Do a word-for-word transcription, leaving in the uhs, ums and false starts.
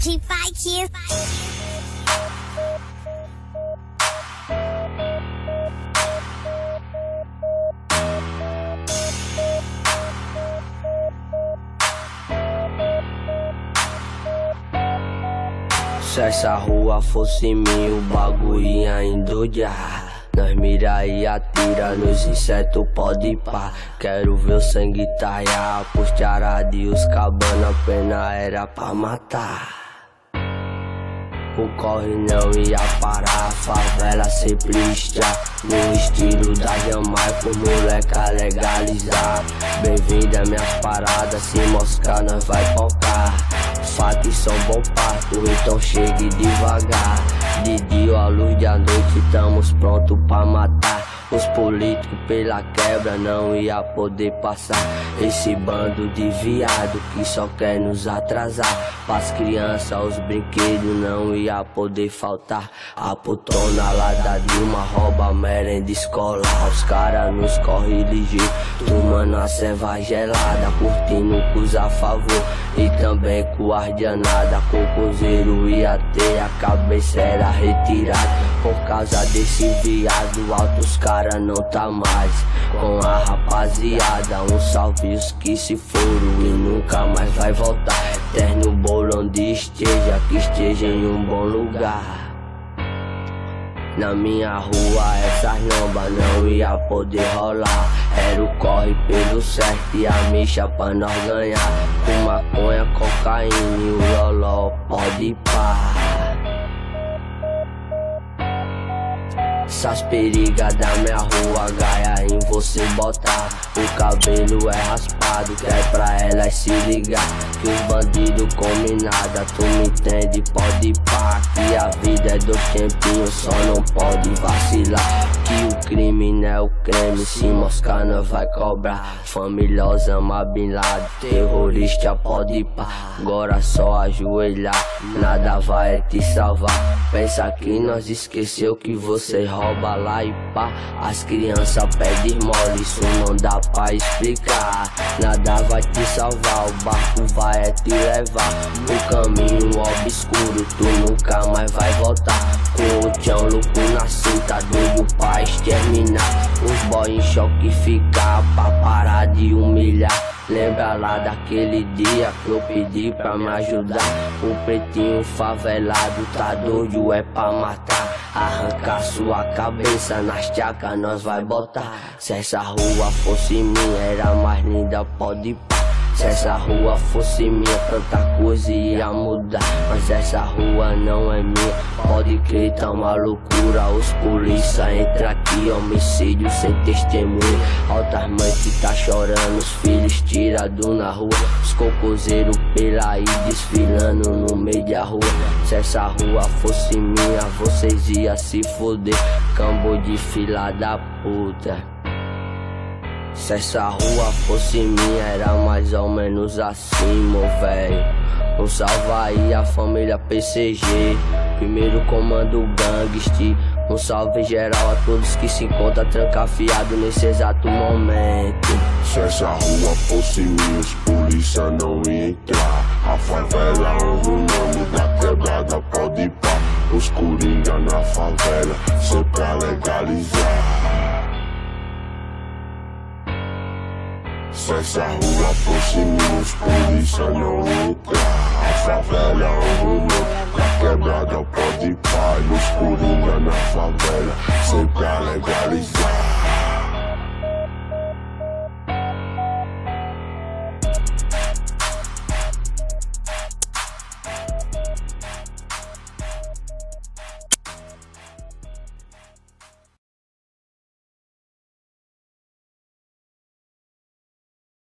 Keep fighting. Se essa rua fosse minha, o bagulho ia endoidar. Nós mira e atira nos insetos, pode pá. Quero ver o sangue talhar, postarada e os cabana, pena era pra matar. O corre não ia parar, a favela sempre está no estilo da Jamaica, o moleca legalizar. Bem-vindo a minhas paradas, se moscar nós vai focar. Fatos são bom parto, então chegue devagar. De dia à luz da noite, estamos prontos pra matar. Os políticos pela quebra não ia poder passar. Esse bando de viado que só quer nos atrasar. Pras crianças os brinquedos não ia poder faltar. A putona lá da Dilma rouba merenda escolar. Os caras nos corre ligeiro, tomando a ceva gelada, curtindo com a favor e também com ardianada. Cocôzeiro ia ter a cabeça era retirada. Por causa desse viado alto os caras não tá mais com a rapaziada. Um salve os que se foram e nunca mais vai voltar. Eterno bolo onde esteja, que esteja em um bom lugar. Na minha rua essas lombas não ia poder rolar. Era o corre pelo certo e a micha pra nós ganhar. Com maconha, cocaína e o loló, pode pá. Essas perigas da minha rua, gaia em você botar. O cabelo é raspado, que é pra elas se ligar. Que os bandidos comem nada, tu me entende, pode pá. Que a vida é dois tempinhos, só não pode vacilar. Que o crime não é o creme, se moscar não vai cobrar. Família Osama Bin Laden, terrorista pode pá. Agora só ajoelhar, nada vai te salvar. Pensa que nós esqueceu que você rouba lá e pá. As crianças pedem mole, isso não dá pra explicar. Nada vai te salvar, o barco vai é te levar. O caminho obscuro, tu nunca mais vai voltar. Com o tchão louco na cinta, doido pra exterminar. Os boy em choque ficar pra parar de humilhar. Lembra lá daquele dia que eu pedi pra me ajudar. O pretinho favelado tá doido, é pra matar. Arrancar sua cabeça nas tchacas nós vai botar. Se essa rua fosse minha era mais linda, pode pá. Se essa rua fosse minha, tanta coisa ia mudar. Mas essa rua não é minha, pode crer, tá uma loucura. Os polícia entra aqui, homicídio sem testemunha. Altas mães que tá chorando, os filhos tirados na rua. Os cocôzeiros pela aí desfilando no meio da rua. Se essa rua fosse minha, vocês iam se foder. Cambo de fila da puta. Se essa rua fosse minha era mais ou menos assim, meu velho. Um salve aí a família P C G, primeiro comando gangster. Um salve geral a todos que se encontram trancafiado nesse exato momento. Se essa rua fosse minha, os polícia não ia entrar. A favela honra o nome da quebrada, pode pá. Os coringa na favela, sempre pra legalizar. Se essa rua fosse minha, os polícia não ia entrar. A favela honra o nome da quebrada, pode pá. Os coringa na favela, sempre